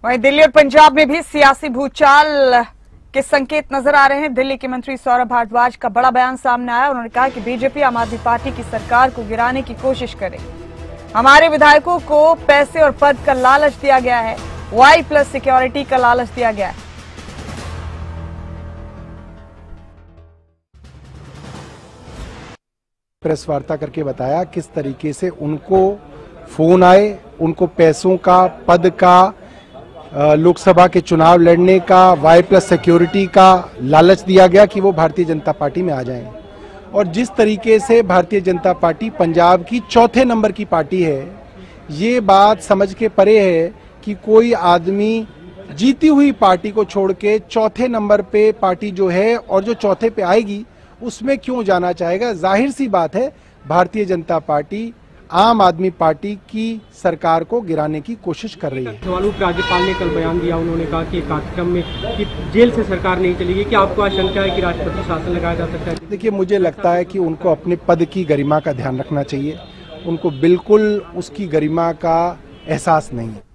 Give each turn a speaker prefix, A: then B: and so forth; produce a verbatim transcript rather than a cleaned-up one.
A: वहीं दिल्ली और पंजाब में भी सियासी भूचाल के संकेत नजर आ रहे हैं। दिल्ली के मंत्री सौरभ भारद्वाज का बड़ा बयान सामने आया। उन्होंने कहा कि बीजेपी आम आदमी पार्टी की सरकार को गिराने की कोशिश करे। हमारे विधायकों को पैसे और पद का लालच दिया गया है, वाई प्लस सिक्योरिटी का लालच दिया गया है।
B: प्रेस वार्ता करके बताया किस तरीके से उनको फोन आए, उनको पैसों का, पद का, लोकसभा के चुनाव लड़ने का, वाई प्लस सिक्योरिटी का लालच दिया गया कि वो भारतीय जनता पार्टी में आ जाएं। और जिस तरीके से भारतीय जनता पार्टी पंजाब की चौथे नंबर की पार्टी है, ये बात समझ के परे है कि कोई आदमी जीती हुई पार्टी को छोड़ के चौथे नंबर पे पार्टी जो है और जो चौथे पे आएगी उसमें क्यों जाना चाहेगा। जाहिर सी बात है भारतीय जनता पार्टी आम आदमी पार्टी की सरकार को गिराने की कोशिश कर रही है।
C: सवाल राज्यपाल ने कल बयान दिया, उन्होंने कहा कि कार्यक्रम में कि जेल से सरकार नहीं चलेगी। क्या आपको आशंका है कि राष्ट्रपति शासन लगाया जा सकता है?
B: देखिए, मुझे लगता है कि उनको अपने पद की गरिमा का ध्यान रखना चाहिए। उनको बिल्कुल उसकी गरिमा का एहसास नहीं है।